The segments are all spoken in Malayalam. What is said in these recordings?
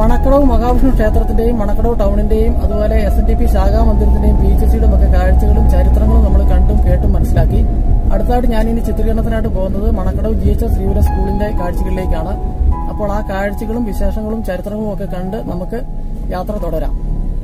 മണക്കടവ് മഹാവിഷ്ണു ക്ഷേത്രത്തിന്റെയും മണക്കടവ് ടൗണിന്റെയും അതുപോലെ SNDP ശാഖാ മന്ദിരത്തിന്റെയും BHSയുടെ ഒക്കെ കാഴ്ചകളും ചരിത്രങ്ങളും നമ്മൾ കണ്ടും കേട്ടും മനസ്സിലാക്കി. അടുത്തായിട്ട് ഞാനിനി ചിത്രീകരണത്തിനായിട്ട് പോകുന്നത് മണക്കടവ് GHS ശ്രീപുരം സ്കൂളിന്റെ കാഴ്ചകളിലേക്കാണ്. അപ്പോൾ ആ കാഴ്ചകളും വിശേഷങ്ങളും ചരിത്രങ്ങളും ഒക്കെ കണ്ട് നമുക്ക് യാത്ര തുടരാം.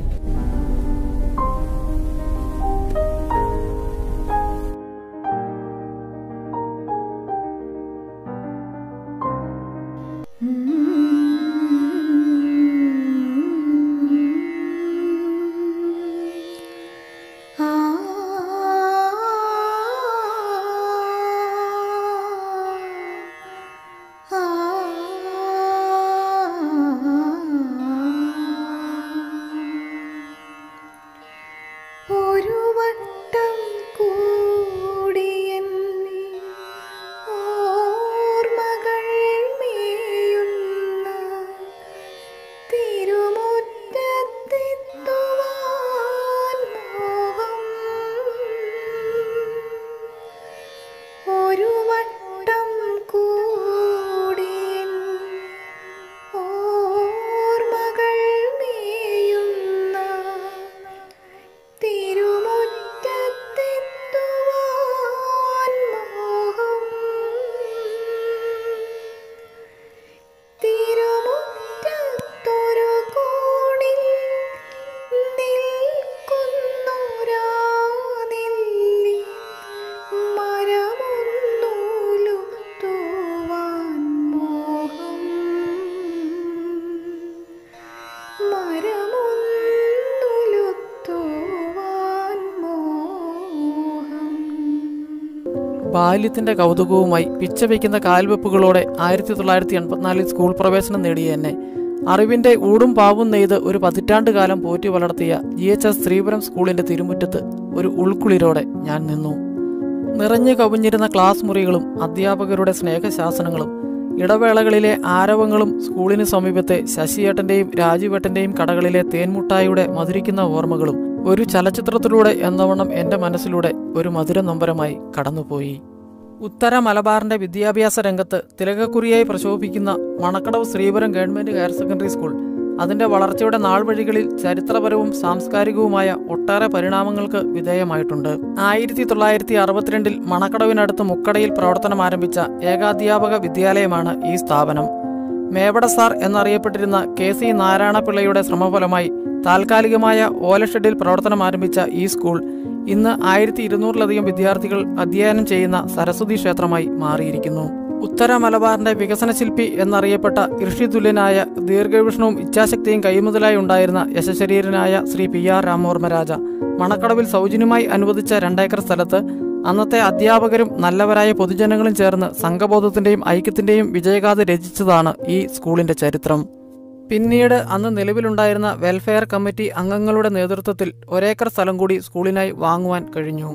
ബാല്യത്തിന്റെ കൗതുകവുമായി പിച്ചവയ്ക്കുന്ന കാൽവെപ്പുകളോടെ 1984 സ്കൂൾ പ്രവേശനം നേടിയ എന്നെ അറിവിന്റെ ഊടും പാവും നെയ്ത് ഒരു പതിറ്റാണ്ട് കാലം പോറ്റി വളർത്തിയ GHS ശ്രീപുരം സ്കൂളിന്റെ തിരുമുറ്റത്ത് ഒരു ഉൾക്കുളിരോടെ ഞാൻ നിന്നു. നിറഞ്ഞു കവിഞ്ഞിരുന്ന ക്ലാസ് മുറികളും അധ്യാപകരുടെ സ്നേഹശാസനങ്ങളും ഇടവേളകളിലെ ആരവങ്ങളും സ്കൂളിന് സമീപത്തെ ശശിയേട്ടന്റെയും രാജുവേട്ടന്റെയും കടകളിലെ തേൻമുട്ടായിയുടെ മധുരിക്കുന്ന ഓർമ്മകളും ഒരു ചലച്ചിത്രത്തിലൂടെ എന്നവണ്ണം എന്റെ മനസ്സിലൂടെ ഒരു മധുര നൊമ്പരമായി കടന്നുപോയി. ഉത്തര മലബാറിന്റെ വിദ്യാഭ്യാസ രംഗത്ത് തിലകക്കുറിയായി പ്രശോഭിക്കുന്ന Manakkadavu Sreepuram government higher secondary school അതിന്റെ വളർച്ചയുടെ നാൾവഴികളിൽ ചരിത്രപരവും സാംസ്കാരികവുമായ ഒട്ടേറെ പരിണാമങ്ങൾക്ക് വിധേയമായിട്ടുണ്ട്. 1962 മണക്കടവിനടുത്ത് മുക്കടയിൽ പ്രവർത്തനം ആരംഭിച്ച ഏകാധ്യാപക വിദ്യാലയമാണ് ഈ സ്ഥാപനം. മേവട സാർ എന്നറിയപ്പെട്ടിരുന്ന KC നാരായണപിള്ളയുടെ ശ്രമഫലമായി താൽക്കാലികമായ ഓലഷെഡിൽ പ്രവർത്തനം ആരംഭിച്ച ഈ സ്കൂൾ ഇന്ന് 1200-ലധികം വിദ്യാർത്ഥികൾ അധ്യയനം ചെയ്യുന്ന സരസ്വതി ക്ഷേത്രമായി മാറിയിരിക്കുന്നു. ഉത്തര മലബാറിന്റെ വികസനശില്പി എന്നറിയപ്പെട്ട ഋഷിതുല്യനായ ദീർഘവീക്ഷണവും ഇച്ഛാശക്തിയും കൈമുതലായി ഉണ്ടായിരുന്ന യശശരീരനായ ശ്രീ PR രാമവർമ്മരാജ മണക്കടവിൽ സൗജന്യമായി അനുവദിച്ച 2 ഏക്കർ സ്ഥലത്ത് അന്നത്തെ അധ്യാപകരും നല്ലവരായ പൊതുജനങ്ങളും ചേർന്ന് സംഘബോധത്തിന്റെയും ഐക്യത്തിന്റെയും വിജയഗാഥ രചിച്ചതാണ് ഈ സ്കൂളിന്റെ ചരിത്രം. പിന്നീട് അന്ന് നിലവിലുണ്ടായിരുന്ന വെൽഫെയർ കമ്മിറ്റി അംഗങ്ങളുടെ നേതൃത്വത്തിൽ 1 ഏക്കർ സ്ഥലം കൂടി സ്കൂളിനായി വാങ്ങുവാൻ കഴിഞ്ഞു.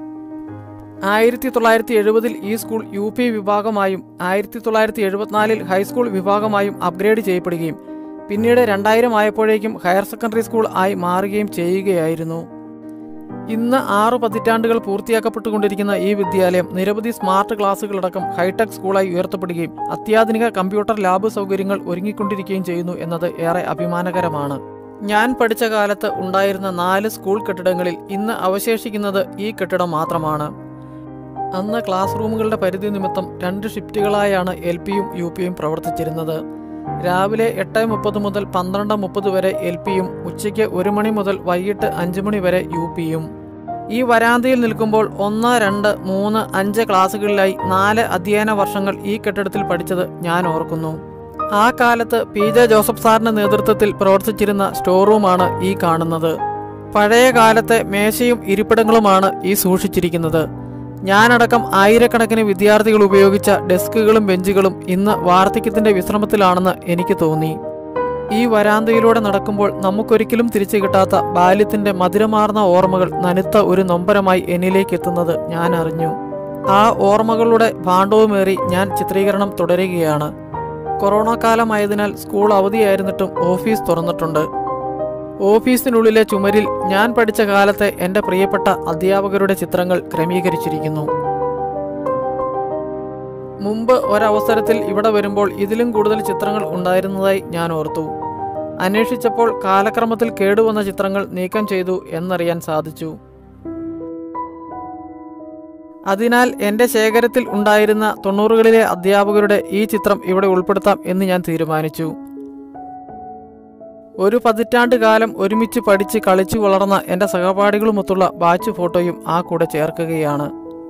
1970 ഈ സ്കൂൾ UP വിഭാഗമായും 1974 ഹൈസ്കൂൾ വിഭാഗമായും അപ്ഗ്രേഡ് ചെയ്യപ്പെടുകയും പിന്നീട് 2000 ആയപ്പോഴേക്കും ഹയർ സെക്കൻഡറി സ്കൂൾ ആയി മാറുകയും ചെയ്യുകയായിരുന്നു. ഇന്ന് 6 പതിറ്റാണ്ടുകൾ പൂർത്തിയാക്കപ്പെട്ടുകൊണ്ടിരിക്കുന്ന ഈ വിദ്യാലയം നിരവധി സ്മാർട്ട് ക്ലാസുകളടക്കം ഹൈടെക് സ്കൂളായി ഉയർത്തപ്പെടുകയും അത്യാധുനിക കമ്പ്യൂട്ടർ ലാബ് സൗകര്യങ്ങൾ ഒരുങ്ങിക്കൊണ്ടിരിക്കുകയും ചെയ്യുന്നു എന്നത് ഏറെ അഭിമാനകരമാണ്. ഞാൻ പഠിച്ച കാലത്ത് ഉണ്ടായിരുന്ന 4 സ്കൂൾ കെട്ടിടങ്ങളിൽ ഇന്ന് അവശേഷിക്കുന്നത് ഈ കെട്ടിടം മാത്രമാണ്. അന്ന് ക്ലാസ് റൂമുകളുടെ പരിധി നിമിത്തം 2 ഷിഫ്റ്റുകളായാണ് LPയും UPയും പ്രവർത്തിച്ചിരുന്നത്. രാവിലെ 8:30 മുതൽ 12:30 വരെ LPയും ഉച്ചയ്ക്ക് 1 മണി മുതൽ വൈകിട്ട് 5 മണി വരെ UPയും. ഈ വരാന്തയിൽ നിൽക്കുമ്പോൾ 1, 2, 3, 5 ക്ലാസ്സുകളിലായി 4 അധ്യയന വർഷങ്ങൾ ഈ കെട്ടിടത്തിൽ പഠിച്ചത് ഞാൻ ഓർക്കുന്നു. ആ കാലത്ത് PJ ജോസഫ് സാറിന്റെ നേതൃത്വത്തിൽ പ്രവർത്തിച്ചിരുന്ന സ്റ്റോർ റൂമാണ് ഈ കാണുന്നത്. പഴയ കാലത്തെ മേശയും ഇരിപ്പിടങ്ങളുമാണ് ഈ സൂക്ഷിച്ചിരിക്കുന്നത്. ഞാനടക്കം ആയിരക്കണക്കിന് വിദ്യാർത്ഥികൾ ഉപയോഗിച്ച ഡെസ്കുകളും ബെഞ്ചുകളും ഇന്ന് വാർദ്ധക്യത്തിന്റെ വിശ്രമത്തിലാണെന്ന് എനിക്ക് തോന്നി. ഈ വരാന്തയിലൂടെ നടക്കുമ്പോൾ നമുക്കൊരിക്കലും തിരിച്ചു കിട്ടാത്ത ബാല്യത്തിന്റെ മധുരമാർന്ന ഓർമ്മകൾ നനുത്ത ഒരു നൊമ്പരമായി എന്നിലേക്ക് എത്തുന്നത് ഞാൻ അറിഞ്ഞു. ആ ഓർമ്മകളുടെ ഭാണ്ഡവുമേറി ഞാൻ ചിത്രീകരണം തുടരുകയാണ്. കൊറോണ കാലമായതിനാൽ സ്കൂൾ അവധിയായിരുന്നിട്ടും ഓഫീസ് തുറന്നിട്ടുണ്ട്. ഓഫീസിനുള്ളിലെ ചുമരിൽ ഞാൻ പഠിച്ച കാലത്തെ എൻ്റെ പ്രിയപ്പെട്ട അധ്യാപകരുടെ ചിത്രങ്ങൾ ക്രമീകരിച്ചിരിക്കുന്നു. മുമ്പ് ഒരവസരത്തിൽ ഇവിടെ വരുമ്പോൾ ഇതിലും കൂടുതൽ ചിത്രങ്ങൾ ഉണ്ടായിരുന്നതായി ഞാൻ ഓർത്തു. അന്വേഷിച്ചപ്പോൾ കാലക്രമത്തിൽ കേടുവന്ന ചിത്രങ്ങൾ നീക്കം ചെയ്തു എന്നറിയാൻ സാധിച്ചു. അതിനാൽ എൻ്റെ ശേഖരത്തിൽ ഉണ്ടായിരുന്ന 90കളിലെ അധ്യാപകരുടെ ഈ ചിത്രം ഇവിടെ ഉൾപ്പെടുത്താം എന്ന് ഞാൻ തീരുമാനിച്ചു. ഒരു പതിറ്റാണ്ട് കാലം ഒരുമിച്ച് പഠിച്ച് കളിച്ചു വളർന്ന എൻ്റെ സഹപാഠികളുമൊത്തുള്ള ബാച്ച് ഫോട്ടോയും ആ കൂടെ ചേർക്കുകയാണ്.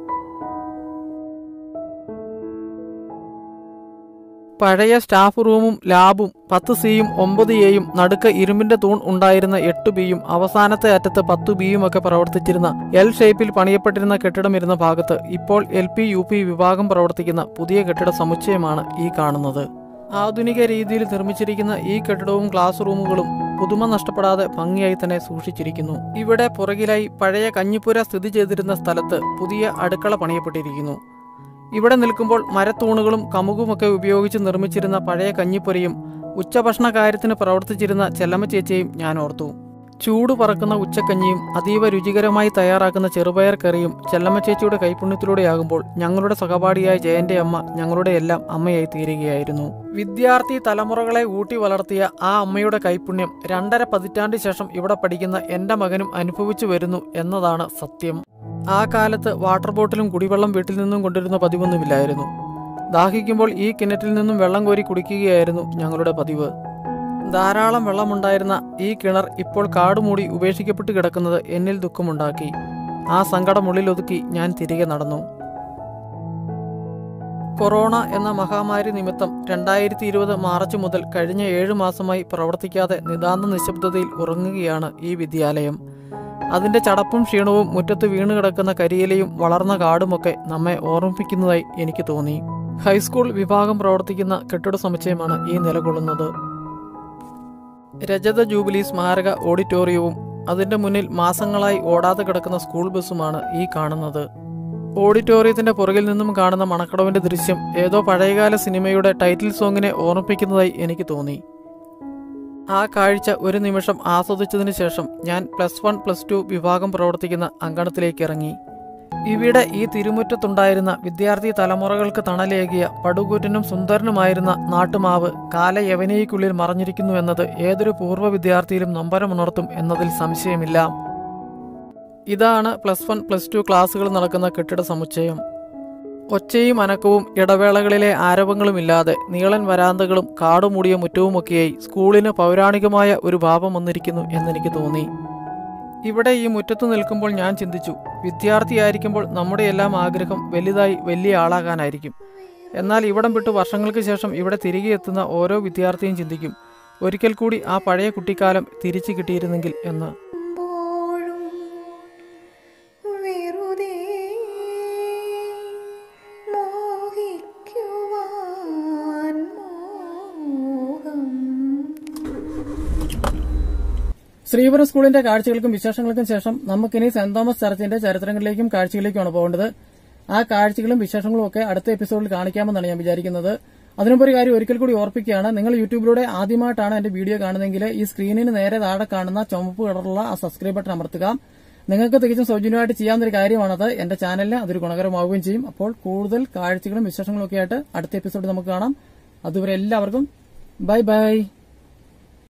പഴയ സ്റ്റാഫ് റൂമും ലാബും 10C-യും 9A-യും നടുക്ക് ഇരുമ്പിന്റെ തൂൺ ഉണ്ടായിരുന്ന 8B-യും അവസാനത്തെ അറ്റത്ത് 10B-യും ഒക്കെ പ്രവർത്തിച്ചിരുന്ന എൽ ഷേപ്പിൽ പണിയപ്പെട്ടിരുന്ന കെട്ടിടം ഇരുന്ന ഭാഗത്ത് ഇപ്പോൾ LP UP വിഭാഗം പ്രവർത്തിക്കുന്ന പുതിയ കെട്ടിട സമുച്ചയമാണ് ഈ കാണുന്നത്. ആധുനിക രീതിയിൽ നിർമ്മിച്ചിരിക്കുന്ന ഈ കെട്ടിടവും ക്ലാസ് റൂമുകളും പുതുമ നഷ്ടപ്പെടാതെ ഭംഗിയായി തന്നെ സൂക്ഷിച്ചിരിക്കുന്നു. ഇവിടെ പുറകിലായി പഴയ കഞ്ഞിപ്പുര സ്ഥിതി ചെയ്തിരുന്ന സ്ഥലത്ത് പുതിയ അടുക്കള പണിയപ്പെട്ടിരിക്കുന്നു. ഇവിടെ നിൽക്കുമ്പോൾ മരത്തൂണുകളും കമുകുമൊക്കെ ഉപയോഗിച്ച് നിർമ്മിച്ചിരുന്ന പഴയ കഞ്ഞിപ്പുരയും ഉച്ചഭക്ഷണ കാര്യത്തിന് പ്രവർത്തിച്ചിരുന്ന ചെല്ലമ്മ ചേച്ചിയെയും ഞാൻ ഓർത്തു. ചൂട് പറക്കുന്ന ഉച്ചക്കഞ്ഞിയും അതീവ രുചികരമായി തയ്യാറാക്കുന്ന ചെറുപയർ കറിയും ചെല്ലമ്മ ചേച്ചിയുടെ കൈപുണ്യത്തിലൂടെയാകുമ്പോൾ ഞങ്ങളുടെ സഹപാഠിയായ ജയന്റെ അമ്മ ഞങ്ങളുടെ എല്ലാം അമ്മയായി തീരുകയായിരുന്നു. വിദ്യാർത്ഥി തലമുറകളെ ഊട്ടി വളർത്തിയ ആ അമ്മയുടെ കൈപുണ്യം 2.5 പതിറ്റാണ്ട് ശേഷം ഇവിടെ പഠിക്കുന്ന എൻ്റെ മകനും അനുഭവിച്ചു വരുന്നു എന്നതാണ് സത്യം. ആ കാലത്ത് വാട്ടർ ബോട്ടിലും കുടിവെള്ളം വീട്ടിൽ നിന്നും കൊണ്ടിരുന്ന പതിവൊന്നുമില്ലായിരുന്നു. ദാഹിക്കുമ്പോൾ ഈ കിണറ്റിൽ നിന്നും വെള്ളം കോരി കുടിക്കുകയായിരുന്നു ഞങ്ങളുടെ പതിവ്. ധാരാളം വെള്ളമുണ്ടായിരുന്ന ഈ കിണർ ഇപ്പോൾ കാടുമൂടി ഉപേക്ഷിക്കപ്പെട്ട് കിടക്കുന്നത് എന്നിൽ ദുഃഖമുണ്ടാക്കി. ആ സങ്കടം ഉള്ളിലൊതുക്കി ഞാൻ തിരികെ നടന്നു. കൊറോണ എന്ന മഹാമാരി നിമിത്തം 2020 മാർച്ച് മുതൽ കഴിഞ്ഞ 7 മാസമായി പ്രവർത്തിക്കാതെ നിതാന്ത നിശബ്ദതയിൽ ഉറങ്ങുകയാണ് ഈ വിദ്യാലയം. അതിൻ്റെ ചടപ്പും ക്ഷീണവും മുറ്റത്ത് വീണുകിടക്കുന്ന കരിയിലയും വളർന്ന കാടുമൊക്കെ നമ്മെ ഓർമ്മിപ്പിക്കുന്നതായി എനിക്ക് തോന്നി. ഹൈസ്കൂൾ വിഭാഗം പ്രവർത്തിക്കുന്ന കെട്ടിട സമുച്ചയമാണ് ഈ നിലകൊള്ളുന്നത്. രജത ജൂബിലി സ്മാരക ഓഡിറ്റോറിയവും അതിൻ്റെ മുന്നിൽ മാസങ്ങളായി ഓടാതെ കിടക്കുന്ന സ്കൂൾ ബസ്സുമാണ് ഈ കാണുന്നത്. ഓഡിറ്റോറിയത്തിന്റെ പുറകിൽ നിന്നും കാണുന്ന മണക്കടവിന്റെ ദൃശ്യം ഏതോ പഴയകാല സിനിമയുടെ ടൈറ്റിൽ സോങ്ങിനെ ഓർമ്മിപ്പിക്കുന്നതായി എനിക്ക് തോന്നി. ആ കാഴ്ച ഒരു നിമിഷം ആസ്വദിച്ചതിന് ശേഷം ഞാൻ +1 +2 വിഭാഗം പ്രവർത്തിക്കുന്ന അങ്കണത്തിലേക്ക് ഇറങ്ങി. ഇവിടെ ഈ തിരുമുറ്റത്തുണ്ടായിരുന്ന വിദ്യാർത്ഥി തലമുറകൾക്ക് തണലേകിയ പടുകൂറ്റനും സുന്ദരനുമായിരുന്ന നാട്ടുമാവ് കാലയവനികയ്ക്കുള്ളിൽ മറഞ്ഞിരിക്കുന്നു എന്നത് ഏതൊരു പൂർവ്വ വിദ്യാർത്ഥിയിലും നൊമ്പരമുണർത്തും എന്നതിൽ സംശയമില്ല. ഇതാണ് +1 +2 ക്ലാസുകൾ നടക്കുന്ന കെട്ടിട സമുച്ചയം. ഒച്ചയും അനക്കവും ഇടവേളകളിലെ ആരവങ്ങളുമില്ലാതെ നീളൻ വരാന്തകളും കാടുമൂടിയ മുറ്റവുമൊക്കെയായി സ്കൂളിന് പൗരാണികമായ ഒരു ഭാവം വന്നിരിക്കുന്നു എന്നെനിക്ക് തോന്നി. ഇവിടെ ഈ മുറ്റത്ത് നിൽക്കുമ്പോൾ ഞാൻ ചിന്തിച്ചു, വിദ്യാർത്ഥിയായിരിക്കുമ്പോൾ നമ്മുടെ എല്ലാം ആഗ്രഹം വലുതായി വലിയ ആളാകാനായിരിക്കും. എന്നാൽ ഇവിടം വിട്ട് വർഷങ്ങൾക്ക് ശേഷം ഇവിടെ തിരികെ എത്തുന്ന ഓരോ വിദ്യാർത്ഥിയും ചിന്തിക്കും, ഒരിക്കൽ കൂടി ആ പഴയ കുട്ടിക്കാലം തിരിച്ചു കിട്ടിയിരുന്നെങ്കിൽ എന്ന്. ശ്രീപുരം സ്കൂളിന്റെ കാഴ്ചകൾക്കും വിശേഷങ്ങൾക്കും ശേഷം നമുക്കിനി സെന്റ് തോമസ് ചർച്ചിന്റെ ചരിത്രങ്ങളിലേക്കും കാഴ്ചകളിലേക്കുമാണ് പോകേണ്ടത്. ആ കാഴ്ചകളും വിശേഷങ്ങളും ഒക്കെ അടുത്ത എപ്പിസോഡിൽ കാണിക്കാമെന്നാണ് ഞാൻ വിചാരിക്കുന്നത്. അതിനുമ്പ് ഒരു കാര്യം ഒരിക്കൽ കൂടി ഓർപ്പിക്കുകയാണ്, നിങ്ങൾ യൂട്യൂബിലൂടെ ആദ്യമായിട്ടാണ് എന്റെ വീഡിയോ കാണുന്നതെങ്കിൽ ഈ സ്ക്രീനിന് നേരെ താഴെ കാണുന്ന ചുവപ്പ് കളറുള്ള ആ സബ്സ്ക്രൈബ് ബട്ടൺ അമർത്തുക. നിങ്ങൾക്ക് തികച്ചും സൗജന്യമായിട്ട് ചെയ്യാവുന്ന ഒരു കാര്യമാണത്. എന്റെ ചാനലിന് അതൊരു ഗുണകരമാവുകയും ചെയ്യും. അപ്പോൾ കൂടുതൽ കാഴ്ചകളും വിശേഷങ്ങളും ഒക്കെ ആയിട്ട് അടുത്ത എപ്പിസോഡ് നമുക്ക് കാണാം. അതുവരെ എല്ലാവർക്കും ബൈ ബൈ.